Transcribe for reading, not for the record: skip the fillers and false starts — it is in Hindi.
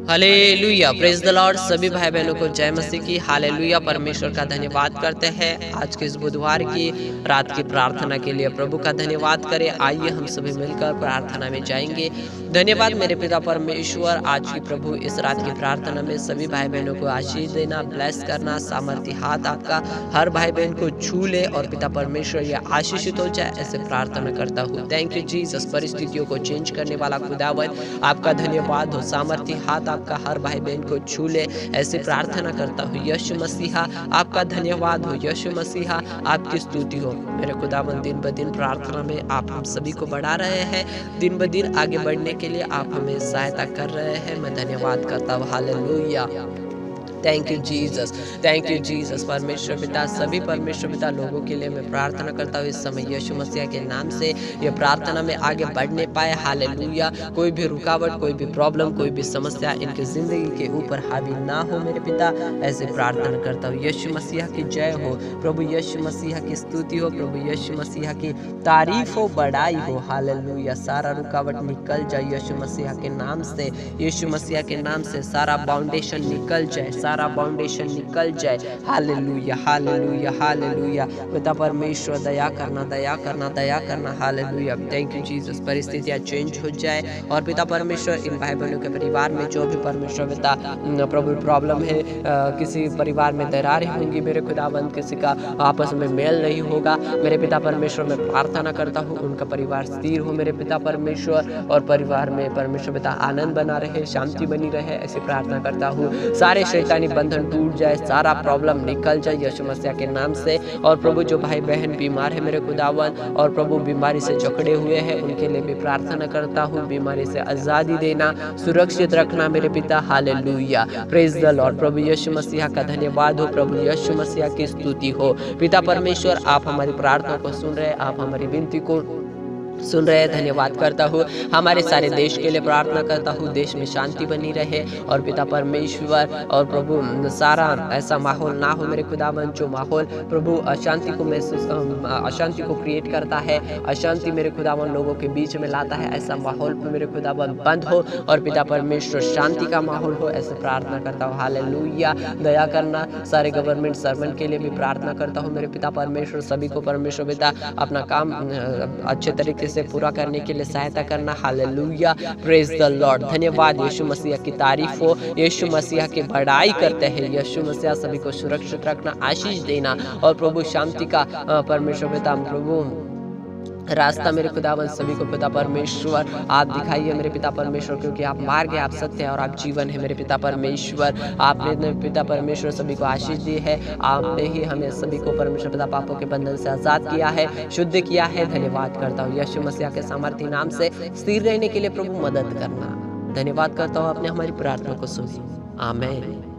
Hallelujah, praise the Lord. सभी भाई बहनों को जय मसीह की। हालेलुया, परमेश्वर का धन्यवाद करते हैं आज के इस बुधवार की रात की प्रार्थना के लिए। प्रभु का धन्यवाद करें। आइए हम सभी मिलकर प्रार्थना में जाएंगे। धन्यवाद मेरे पिता परमेश्वर, आज की प्रभु इस रात की प्रार्थना में सभी भाई बहनों को आशीष देना, ब्लेस करना, सामर्थ्य हाथ आपका हर भाई बहन को छू ले और पिता परमेश्वर ये आशीषित हो जाए, ऐसे प्रार्थना करता हूँ। Thank you Jesus. परिस्थितियों को चेंज करने वाला खुदावन आपका धन्यवाद हो। सामर्थ्य हाथ आपका हर भाई बहन को छू ले, ऐसे प्रार्थना करता हूँ। यीशु मसीहा आपका धन्यवाद हो। यीशु मसीहा आपकी स्तुति हो। मेरे खुदावन दिन ब दिन प्रार्थना में आप हम सभी को बढ़ा रहे हैं। दिन ब दिन आगे बढ़ने के लिए आप हमें सहायता कर रहे हैं। मैं धन्यवाद करता हूँ। Hallelujah, thank you Jesus, thank you Jesus. परमेश्वर पिता, सभी परमेश्वर पिता लोगों के लिए मैं प्रार्थना करता हूँ इस समय यीशु मसीह के नाम से ये प्रार्थना में आगे बढ़ने पाए। हालेलुया, कोई भी रुकावट, कोई भी प्रॉब्लम, कोई भी समस्या इनकी जिंदगी के ऊपर हावी ना हो मेरे पिता, ऐसे प्रार्थना करता हूँ। यीशु मसीह की जय हो प्रभु, यीशु मसीह की स्तुति हो प्रभु, यीशु मसीह की तारीफ हो, बड़ाई हो। हालेलुया, सारा रुकावट निकल जाए यीशु मसीह के नाम से। यीशु मसीह के नाम से सारा बाउंडेशन निकल जाए, सारा बाउंडेशन निकल जाए। Hallelujah, hallelujah, hallelujah. पिता परमेश्वर दया करना, दया करना, दया करना। Hallelujah, thank you Jesus. परिस्थितियां चेंज हो जाए और पिता परमेश्वर इन भाई बहनों के परिवार में जो भी परमेश्वर पिता प्रभु प्रॉब्लम है, किसी परिवार में दरारें होंगी मेरे खुदावंद, किसी का आपस में मेल नहीं होगा मेरे पिता परमेश्वर, मैं प्रार्थना करता हूँ उनका परिवार स्थिर हो मेरे पिता परमेश्वर, और परिवार में परमेश्वर पिता आनंद बना रहे, शांति बनी रहे, ऐसी प्रार्थना करता हूँ। सारे शैतानी बंधन टूट जाए, सारा प्रॉब्लम निकल जाए यीशु मसीह के नाम से। और प्रभु जो भाई बहन बीमार है मेरे खुदावन, और प्रभु बीमारी से जकड़े हुए हैं, उनके लिए भी प्रार्थना करता हूँ। बीमारी से आज़ादी देना, सुरक्षित रखना मेरे पिता। Hallelujah, praise the lord. प्रभु यीशु मसीह का धन्यवाद हो, प्रभु यीशु मसीह की स्तुति हो। पिता परमेश्वर आप हमारी प्रार्थना को सुन रहे, आप हमारी विनती को सुन रहे, धन्यवाद करता हूँ। हमारे सारे देश के लिए प्रार्थना करता हूँ, देश में शांति बनी रहे और पिता परमेश्वर और प्रभु सारा ऐसा माहौल ना हो मेरे खुदावन जो माहौल प्रभु अशांति को महसूस, अशांति को क्रिएट करता है, अशांति मेरे खुदावन लोगों के बीच में लाता है, ऐसा माहौल मेरे खुदावन बंद हो और पिता परमेश्वर शांति का माहौल हो, ऐसे प्रार्थना करता हूँ। हालेलुया, दया करना। सारे गवर्नमेंट सर्वेंट के लिए भी प्रार्थना करता हूँ मेरे पिता परमेश्वर, सभी को परमेश्वर पिता अपना काम अच्छे तरीके से पूरा करने के लिए सहायता करना। Hallelujah, praise the lord. धन्यवाद, यीशु मसीह की तारीफ हो, यीशु मसीह की बड़ाई करते हैं। यीशु मसीह सभी को सुरक्षित रखना, आशीष देना और प्रभु शांति का परमेश्वर पिता प्रभु रास्ता मेरे खुदावन सभी को पिता परमेश्वर आप दिखाइए मेरे पिता परमेश्वर, क्योंकि आप मार्ग है, आप सत्य है और आप जीवन है मेरे पिता परमेश्वर। आपने पिता परमेश्वर सभी को आशीष दी है, आपने ही हमें सभी को परमेश्वर पिता पापों के बंधन से आजाद किया है, शुद्ध किया है। धन्यवाद करता हूँ यीशु मसीह के सामर्थ्य नाम से। स्थिर रहने के लिए प्रभु मदद करना। धन्यवाद करता हूँ, आपने हमारी प्रार्थना को सुनी। आमीन।